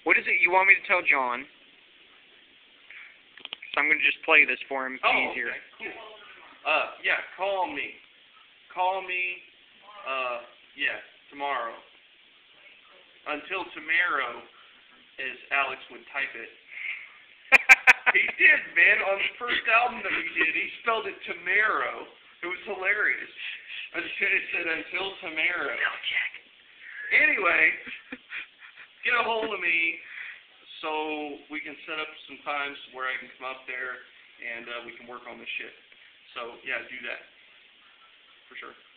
What is it you want me to tell John? So I'm going to just play this for him. It's easier. Okay, cool. Yeah, call me. Call me, tomorrow. Until tomorrow, as Alex would type it. He did, man. On the first album that we did, he spelled it tomorrow. It was hilarious. It said until tomorrow. Anyway, get a hold of me so we can set up some times where I can come up there and we can work on this shit. So, yeah, do that. For sure.